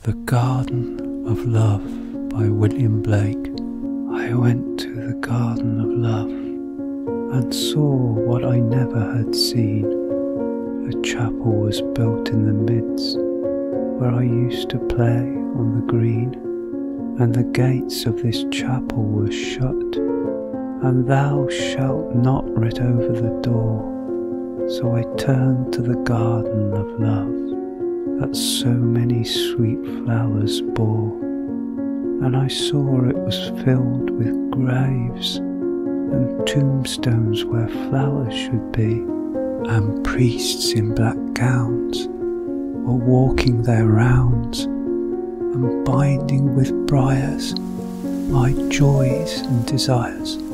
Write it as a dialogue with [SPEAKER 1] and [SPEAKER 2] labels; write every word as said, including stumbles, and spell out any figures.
[SPEAKER 1] The Garden of Love by William Blake. I went to the Garden of Love and saw what I never had seen. A chapel was built in the midst where I used to play on the green, and the gates of this chapel were shut, and thou shalt not writ over the door. So I turned to the Garden of Love that so many sweet flowers bore, and I saw it was filled with graves and tombstones where flowers should be, and priests in black gowns were walking their rounds and binding with briars my joys and desires.